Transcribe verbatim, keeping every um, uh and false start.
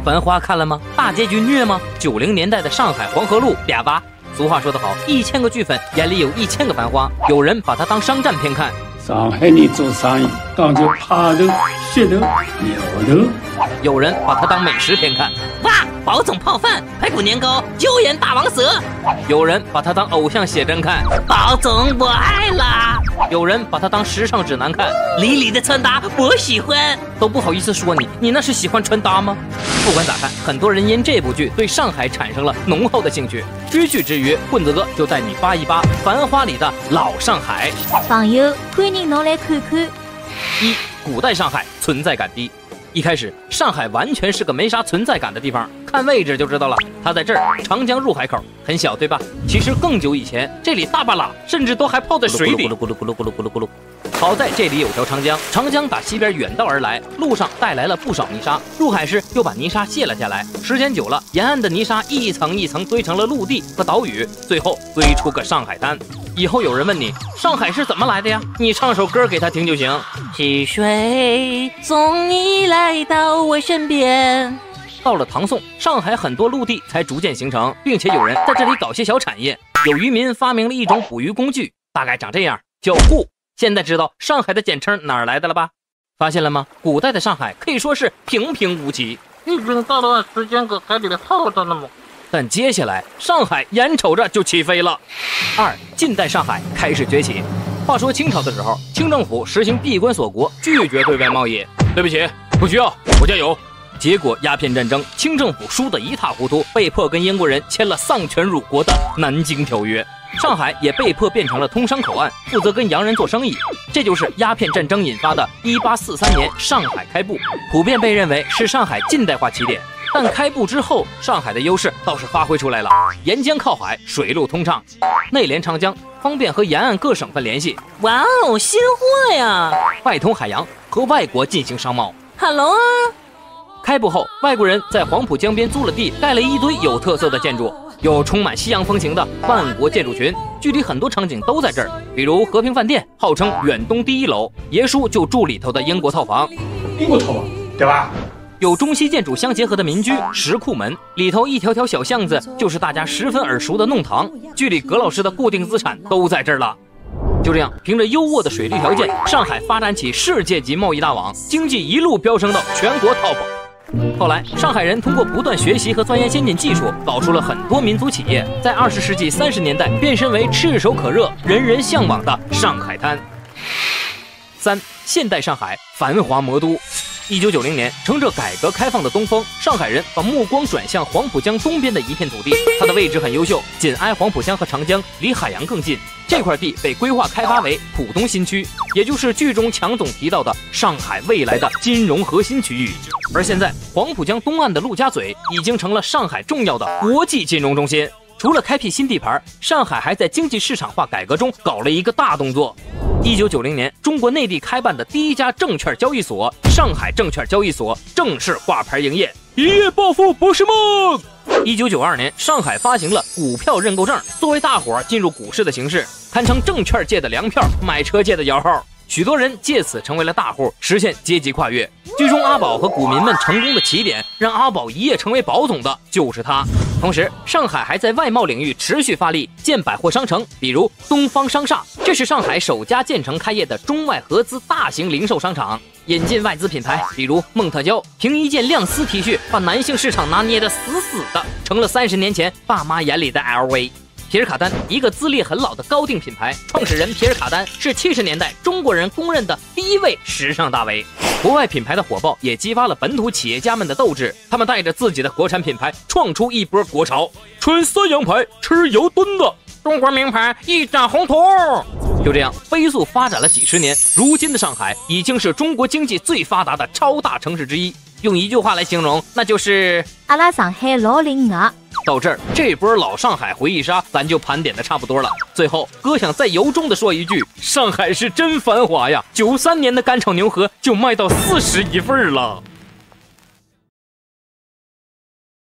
繁花看了吗？大结局虐吗？九零年代的上海黄河路俩吧。俗话说得好，一千个剧粉眼里有一千个繁花。有人把它当商战片看。 上海人做生意讲究派头、噱头、苗头。 有人把它当美食片看。 哇，宝总泡饭、排骨年糕、椒盐大王蛇。 有人把它当偶像写真看。 宝总我爱啦。 有人把它当时尚指南看。 李李的穿搭我喜欢， 都不好意思说你，你那是喜欢穿搭吗？不管咋看，很多人因这部剧对上海产生了浓厚的兴趣。知趣之余，混子哥就带你扒一扒《繁花》里的老上海。 朋友，欢迎侬来看看。 一、古代上海存在感低。一开始，上海完全是个没啥存在感的地方，看位置就知道了。它在这儿，长江入海口，很小，对吧？其实更久以前，这里大半拉，甚至都还泡在水里。咕噜咕噜咕噜咕噜咕噜咕噜。好在这里有条长江，长江打西边远道而来，路上带来了不少泥沙，入海时又把泥沙卸了下来。时间久了，沿岸的泥沙一层一层堆成了陆地和岛屿，最后堆出个上海滩。以后有人问你上海是怎么来的呀？你唱首歌给他听就行。 溪水送你来到我身边。 到了唐宋，上海很多陆地才逐渐形成，并且有人在这里搞些小产业。有渔民发明了一种捕鱼工具，大概长这样，叫户。现在知道上海的简称哪儿来的了吧？发现了吗？古代的上海可以说是平平无奇， 一直到了时间搁海里泡着呢嘛。 但接下来上海眼瞅着就起飞了。二、近代上海开始崛起。话说清朝的时候，清政府实行闭关锁国，拒绝对外贸易。对不起，不需要，我家有。结果鸦片战争，清政府输得一塌糊涂，被迫跟英国人签了丧权辱国的南京条约。上海也被迫变成了通商口岸，负责跟洋人做生意。这就是鸦片战争引发的一八四三年上海开埠，普遍被认为是上海近代化起点。但开埠之后，上海的优势倒是发挥出来了，沿江靠海，水路通畅，内连长江，方便和沿岸各省份联系。 哇哦，新货呀！ 外通海洋，和外国进行商贸。 Hello 啊！ 开埠后，外国人在黄浦江边租了地，盖了一堆有特色的建筑，有充满西洋风情的万国建筑群，剧里很多场景都在这儿，比如和平饭店，号称远东第一楼，爷叔就住里头的英国套房。 英国套房，对吧？ 有中西建筑相结合的民居石库门，里头一条条小巷子就是大家十分耳熟的弄堂。剧里葛老师的固定资产都在这儿了。就这样，凭着优渥的水利条件，上海发展起世界级贸易大网，经济一路飙升到全国 top。后来，上海人通过不断学习和钻研先进技术，搞出了很多民族企业，在二十世纪三十年代变身为炙手可热、人人向往的上海滩。三、现代上海繁华魔都。一九九零年，乘着改革开放的东风，上海人把目光转向黄浦江东边的一片土地，它的位置很优秀，紧挨黄浦江和长江，离海洋更近。这块地被规划开发为浦东新区，也就是剧中强总提到的上海未来的金融核心区域。而现在，黄浦江东岸的陆家嘴已经成了上海重要的国际金融中心。除了开辟新地盘，上海还在经济市场化改革中搞了一个大动作。一九九零年，中国内地开办的第一家证券交易所——上海证券交易所正式挂牌营业。一夜暴富不是梦。一九九二年，上海发行了股票认购证，作为大伙进入股市的形式，堪称证券界的粮票，买车界的摇号。许多人借此成为了大户，实现阶级跨越。剧中阿宝和股民们成功的起点，让阿宝一夜成为宝总的就是他。同时，上海还在外贸领域持续发力，建百货商城，比如东方商厦，这是上海首家建成开业的中外合资大型零售商场。引进外资品牌，比如梦特娇，凭一件亮丝 T 恤，把男性市场拿捏得死死的，成了三十年前爸妈眼里的 L V。皮尔卡丹，一个资历很老的高定品牌，创始人皮尔卡丹是七十年代中国人公认的第一位时尚大 V。国外品牌的火爆也激发了本土企业家们的斗志，他们带着自己的国产品牌创出一波国潮，穿三洋牌，吃油墩的，中国名牌一展宏图。就这样飞速发展了几十年，如今的上海已经是中国经济最发达的超大城市之一。用一句话来形容，那就是阿拉上海老灵个。 到这儿，这波老上海回忆杀咱就盘点的差不多了。最后，哥想再由衷的说一句：上海是真繁华呀！九三年的干炒牛河就卖到四十一份了。